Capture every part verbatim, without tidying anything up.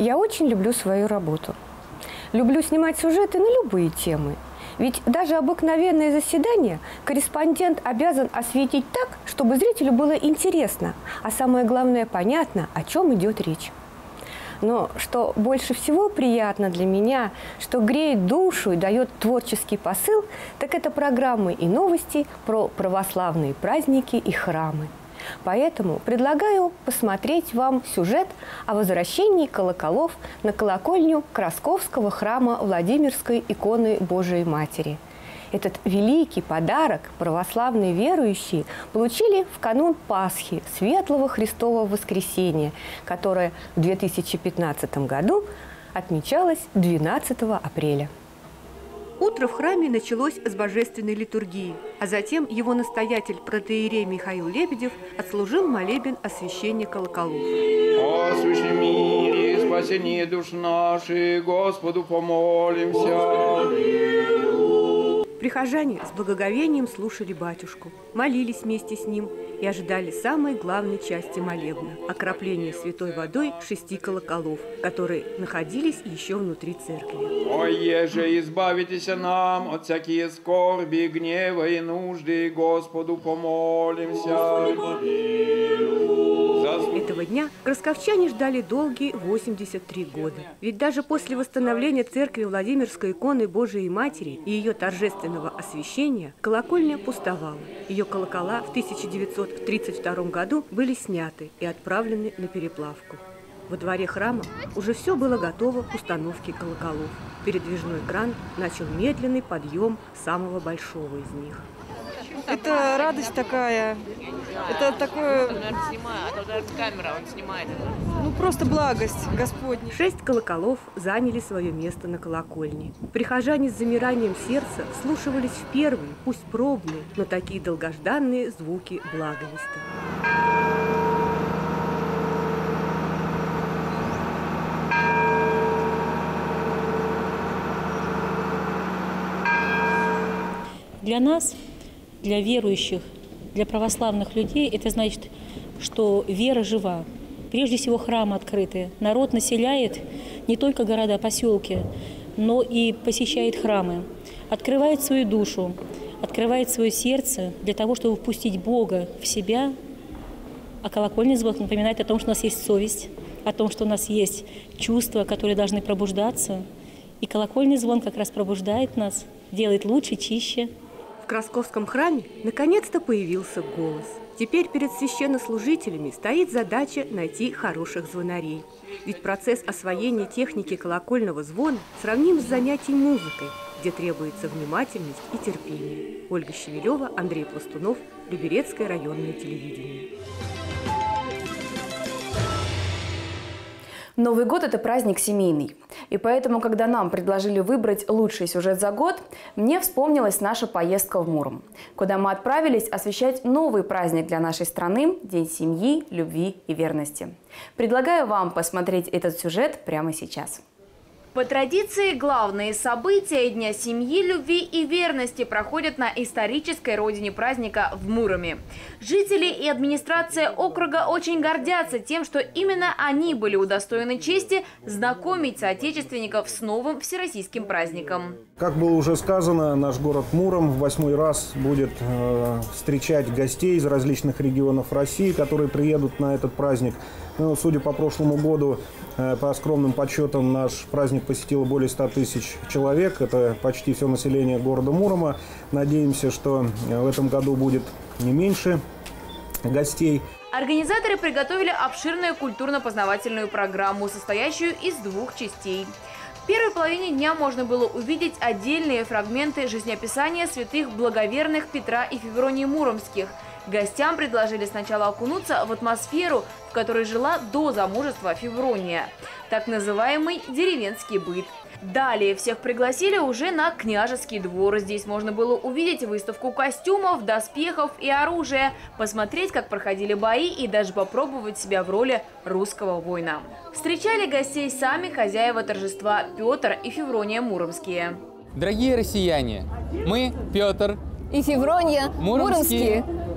Я очень люблю свою работу. Люблю снимать сюжеты на любые темы. Ведь даже обыкновенное заседание корреспондент обязан осветить так, чтобы зрителю было интересно, а самое главное – понятно, о чем идет речь. Но что больше всего приятно для меня, что греет душу и дает творческий посыл, так это программы и новости про православные праздники и храмы. Поэтому предлагаю посмотреть вам сюжет о возвращении колоколов на колокольню Красковского храма Владимирской иконы Божией Матери. Этот великий подарок православные верующие получили в канун Пасхи, Светлого Христового Воскресения, которое в две тысячи пятнадцатом году отмечалось двенадцатого апреля. Утро в храме началось с божественной литургии, а затем его настоятель протоиерей Михаил Лебедев отслужил молебен освящения колоколов. О сущем мире, спасение душ наших, Господу помолимся. Прихожане с благоговением слушали батюшку, молились вместе с ним и ожидали самой главной части молебна – окропления святой водой шести колоколов, которые находились еще внутри церкви. О, еже, избавитесь нам от всякие скорби, гнева и нужды, Господу помолимся. Этого дня красковчане ждали долгие восемьдесят три года. Ведь даже после восстановления церкви Владимирской иконы Божией Матери и ее торжественного освящения колокольня пустовала. Ее колокола в тысяча девятьсот тридцать втором году были сняты и отправлены на переплавку. Во дворе храма уже все было готово к установке колоколов. Передвижной кран начал медленный подъем самого большого из них. Это радость такая, это такое, ну просто благость Господня. Шесть колоколов заняли свое место на колокольне. Прихожане с замиранием сердца вслушивались в первые, пусть пробные, но такие долгожданные звуки благовеста. Для нас, для верующих, для православных людей, это значит, что вера жива. Прежде всего, храмы открыты. Народ населяет не только города, поселки, но и посещает храмы. Открывает свою душу, открывает свое сердце для того, чтобы впустить Бога в себя. А колокольный звон напоминает о том, что у нас есть совесть, о том, что у нас есть чувства, которые должны пробуждаться. И колокольный звон как раз пробуждает нас, делает лучше, чище. В Красковском храме наконец-то появился голос. Теперь перед священнослужителями стоит задача найти хороших звонарей. Ведь процесс освоения техники колокольного звона сравним с занятием музыкой, где требуется внимательность и терпение. Ольга Щевелева, Андрей Пластунов, Люберецкое районное телевидение. Новый год – это праздник семейный. И поэтому, когда нам предложили выбрать лучший сюжет за год, мне вспомнилась наша поездка в Муром, куда мы отправились освещать новый праздник для нашей страны – День семьи, любви и верности. Предлагаю вам посмотреть этот сюжет прямо сейчас. По традиции, главные события Дня семьи, любви и верности проходят на исторической родине праздника в Муроме. Жители и администрация округа очень гордятся тем, что именно они были удостоены чести знакомить соотечественников с новым всероссийским праздником. Как было уже сказано, наш город Муром в восьмой раз будет э, встречать гостей из различных регионов России, которые приедут на этот праздник. Ну, судя по прошлому году, э, по скромным подсчетам, наш праздник посетило более ста тысяч человек. Это почти все население города Мурома. Надеемся, что в этом году будет не меньше гостей. Организаторы приготовили обширную культурно-познавательную программу, состоящую из двух частей. В первой половине дня можно было увидеть отдельные фрагменты жизнеописания святых благоверных Петра и Февронии Муромских. Гостям предложили сначала окунуться в атмосферу, в которой жила до замужества Феврония, так называемый деревенский быт. Далее всех пригласили уже на княжеский двор. Здесь можно было увидеть выставку костюмов, доспехов и оружия, посмотреть, как проходили бои и даже попробовать себя в роли русского воина. Встречали гостей сами хозяева торжества Петр и Феврония Муромские. Дорогие россияне, мы, Петр и Феврония Муромские,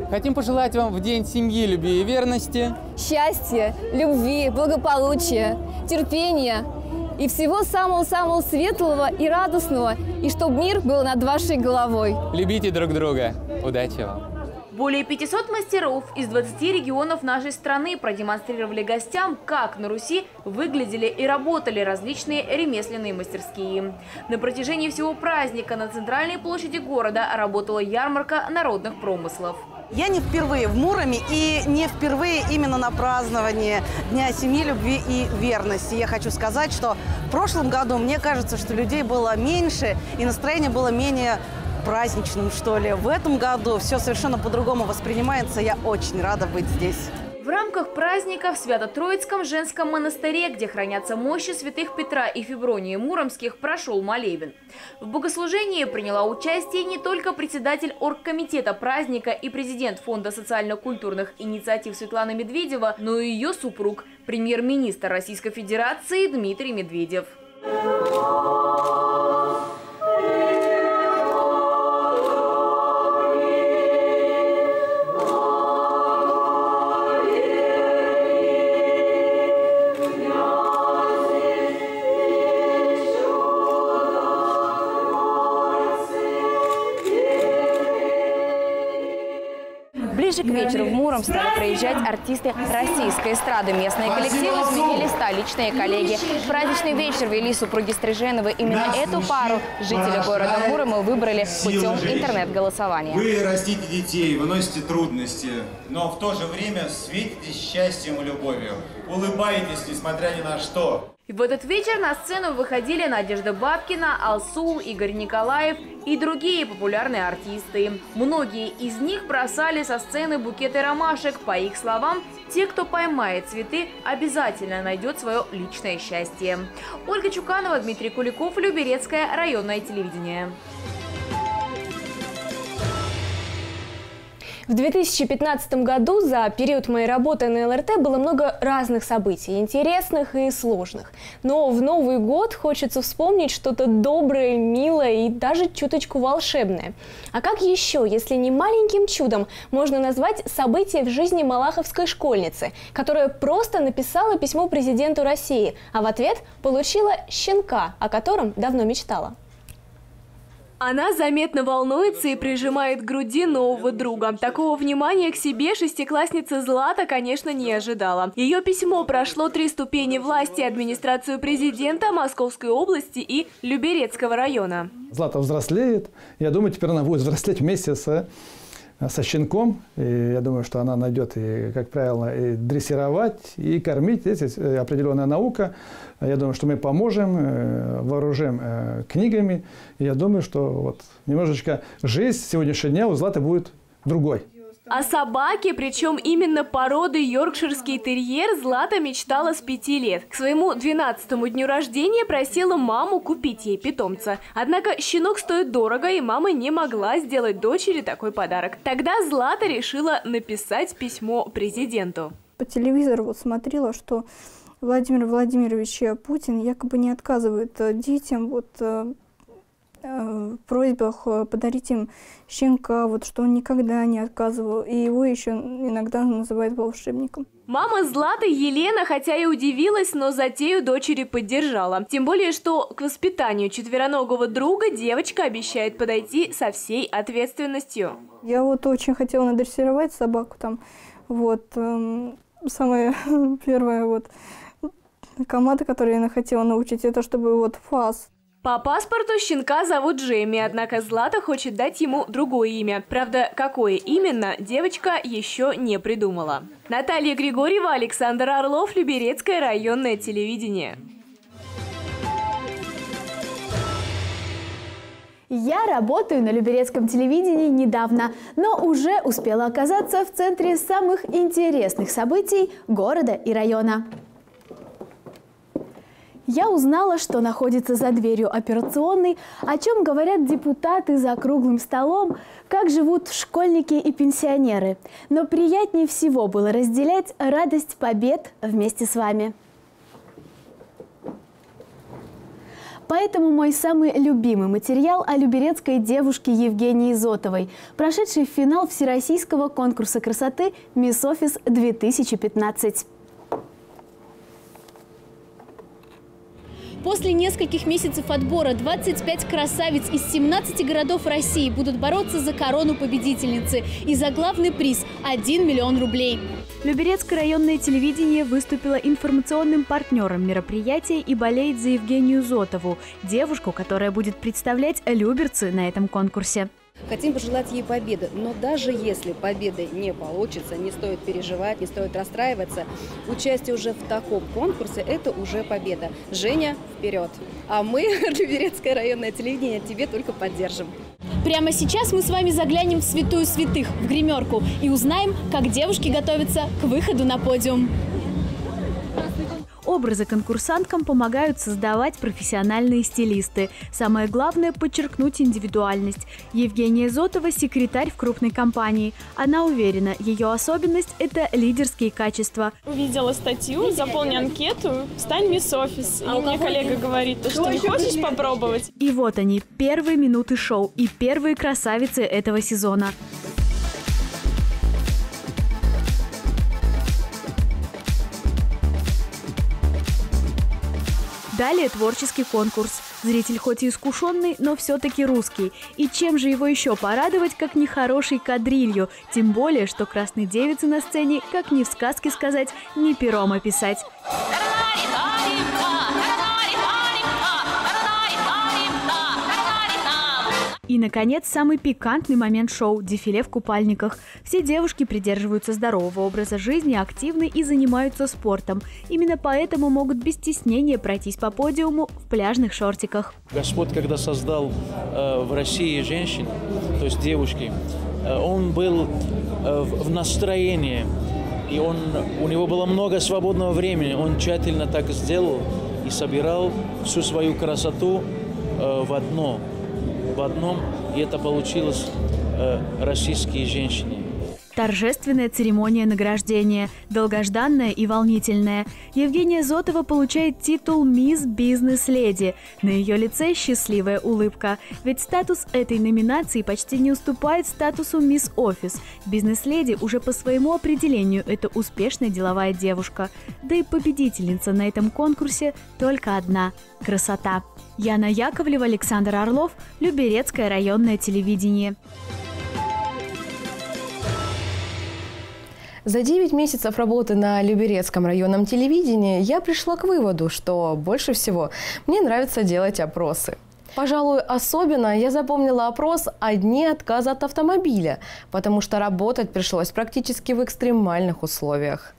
Хотим пожелать вам в День семьи, любви и верности счастья, любви, благополучия, терпения и всего самого-самого светлого и радостного, и чтобы мир был над вашей головой. Любите друг друга. Удачи вам! Более пятисот мастеров из двадцати регионов нашей страны продемонстрировали гостям, как на Руси выглядели и работали различные ремесленные мастерские. На протяжении всего праздника на центральной площади города работала ярмарка народных промыслов. Я не впервые в Муроме и не впервые именно на праздновании Дня семьи, любви и верности. Я хочу сказать, что в прошлом году, мне кажется, что людей было меньше и настроение было менее праздничным, что ли. В этом году все совершенно по-другому воспринимается. Я очень рада быть здесь. В рамках праздника в Свято-Троицком женском монастыре, где хранятся мощи святых Петра и Февронии Муромских, прошел молебен. В богослужении приняла участие не только председатель оргкомитета праздника и президент Фонда социально-культурных инициатив Светлана Медведева, но и ее супруг, премьер-министр Российской Федерации Дмитрий Медведев. Ближе к вечеру в Муром стали приезжать артисты российской эстрады. Местные коллективы сменили столичные коллеги. Праздничный вечер вели супруги Стриженовы. Именно эту пару жители города Мурома выбрали путем интернет-голосования. Вы растите детей, выносите трудности, но в то же время светитесь счастьем и любовью. Улыбаетесь, несмотря ни на что. И в этот вечер на сцену выходили Надежда Бабкина, Алсу, Игорь Николаев и другие популярные артисты. Многие из них бросали со сцены букеты ромашек. По их словам, те, кто поймает цветы, обязательно найдет свое личное счастье. Ольга Чуканова, Дмитрий Куликов, Люберецкое районное телевидение. В две тысячи пятнадцатом году за период моей работы на эл эр тэ было много разных событий, интересных и сложных. Но в Новый год хочется вспомнить что-то доброе, милое и даже чуточку волшебное. А как еще, если не маленьким чудом, можно назвать событие в жизни малаховской школьницы, которая просто написала письмо президенту России, а в ответ получила щенка, о котором давно мечтала. Она заметно волнуется и прижимает к груди нового друга. Такого внимания к себе шестиклассница Злата, конечно, не ожидала. Ее письмо прошло три ступени власти: администрацию президента, Московской области и Люберецкого района. Злата взрослеет. Я думаю, теперь она будет взрослеть вместе с, со щенком. И я думаю, что она найдет, и, как правило, и дрессировать, и кормить. Здесь определенная наука. Я думаю, что мы поможем, вооружим книгами. И я думаю, что вот немножечко жизнь сегодняшнего дня у Златы будет другой. О собаке, причем именно породы йоркширский терьер, Злата мечтала с пяти лет. К своему двенадцатому дню рождения просила маму купить ей питомца. Однако щенок стоит дорого, и мама не могла сделать дочери такой подарок. Тогда Злата решила написать письмо президенту. По телевизору вот смотрела, что Владимир Владимирович Путин якобы не отказывает детям вот, э, э, в просьбах подарить им щенка, вот, что он никогда не отказывал, и его еще иногда называют волшебником. Мама Златы, Елена, хотя и удивилась, но затею дочери поддержала. Тем более, что к воспитанию четвероногого друга девочка обещает подойти со всей ответственностью. Я вот очень хотела надрессировать собаку там, вот, э, самая первая вот команда, которую я хотела научить, это чтобы вот фас. По паспорту щенка зовут Джемми, однако Злата хочет дать ему другое имя. Правда, какое именно, девочка еще не придумала. Наталья Григорьева, Александр Орлов, Люберецкое районное телевидение. Я работаю на Люберецком телевидении недавно, но уже успела оказаться в центре самых интересных событий города и района. Я узнала, что находится за дверью операционной, о чем говорят депутаты за круглым столом, как живут школьники и пенсионеры. Но приятнее всего было разделять радость побед вместе с вами. Поэтому мой самый любимый материал о люберецкой девушке Евгении Зотовой, прошедшей в финал Всероссийского конкурса красоты «Мисс Офис две тысячи пятнадцать». После нескольких месяцев отбора двадцать пять красавиц из семнадцати городов России будут бороться за корону победительницы и за главный приз – один миллион рублей. Люберецкое районное телевидение выступило информационным партнером мероприятия и болеет за Евгению Зотову, девушку, которая будет представлять люберцы на этом конкурсе. Хотим пожелать ей победы, но даже если победы не получится, не стоит переживать, не стоит расстраиваться. Участие уже в таком конкурсе – это уже победа. Женя, вперед! А мы, Люберецкое районное телевидение, тебе только поддержим. Прямо сейчас мы с вами заглянем в святую святых, в гримерку, и узнаем, как девушки готовятся к выходу на подиум. Образы конкурсанткам помогают создавать профессиональные стилисты. Самое главное – подчеркнуть индивидуальность. Евгения Зотова – секретарь в крупной компании. Она уверена, ее особенность – это лидерские качества. Увидела статью, заполни анкету, стань мисс Офис. И мне коллега говорит, что не хочешь попробовать? И вот они, первые минуты шоу и первые красавицы этого сезона. Далее творческий конкурс. Зритель хоть и искушенный, но все-таки русский. И чем же его еще порадовать, как не хорошей кадрилью? Тем более, что красной девицы на сцене, как ни в сказке сказать, ни пером описать. И, наконец, самый пикантный момент шоу – дефиле в купальниках. Все девушки придерживаются здорового образа жизни, активны и занимаются спортом. Именно поэтому могут без стеснения пройтись по подиуму в пляжных шортиках. Господь, когда создал э, в России женщин, то есть девушки, э, Он был э, в настроении, и он, у него было много свободного времени. Он тщательно так сделал и собирал всю свою красоту э, в одно. в одном, и это получилось э, российские женщины. Торжественная церемония награждения, долгожданная и волнительная. Евгения Зотова получает титул «Мисс Бизнес-леди». На ее лице счастливая улыбка. Ведь статус этой номинации почти не уступает статусу «Мисс Офис». Бизнес-леди уже по своему определению – это успешная деловая девушка. Да и победительница на этом конкурсе только одна – красота. Яна Яковлева, Александр Орлов, Люберецкое районное телевидение. За девять месяцев работы на Люберецком районном телевидении я пришла к выводу, что больше всего мне нравится делать опросы. Пожалуй, особенно я запомнила опрос о дне отказа от автомобиля, потому что работать пришлось практически в экстремальных условиях.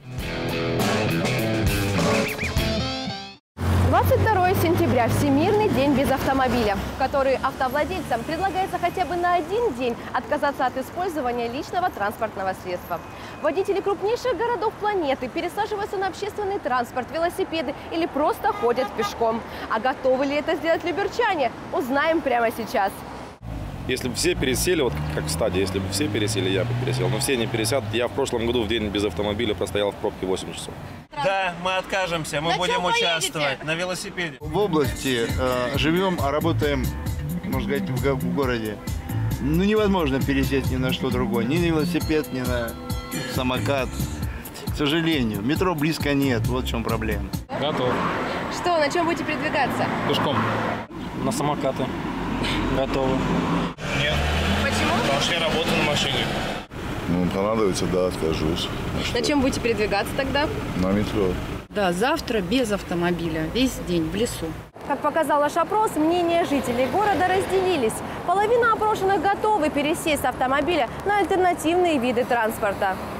двадцать второе сентября – Всемирный день без автомобиля, в который автовладельцам предлагается хотя бы на один день отказаться от использования личного транспортного средства. Водители крупнейших городов планеты пересаживаются на общественный транспорт, велосипеды или просто ходят пешком. А готовы ли это сделать люберчане? Узнаем прямо сейчас. Если бы все пересели, вот как в стадии, если бы все пересели, я бы пересел. Но все не пересядут. Я в прошлом году в день без автомобиля простоял в пробке восемь часов. Да, мы откажемся, мы на будем участвовать поедете? на велосипеде. В области э, живем, а работаем, можно сказать, в, в городе. Ну, невозможно пересесть ни на что другое. Ни на велосипед, ни на самокат. К сожалению, метро близко нет, вот в чем проблема. Готов. Что, на чем будете передвигаться? Пешком. На самокаты. Готовы. Нет. Почему? Потому что я работаю на машине. Ну, понадобится, да, откажусь. На чем будете передвигаться тогда? На метро. Да, завтра без автомобиля, весь день в лесу. Как показал наш опрос, мнения жителей города разделились. Половина опрошенных готовы пересесть с автомобиля на альтернативные виды транспорта.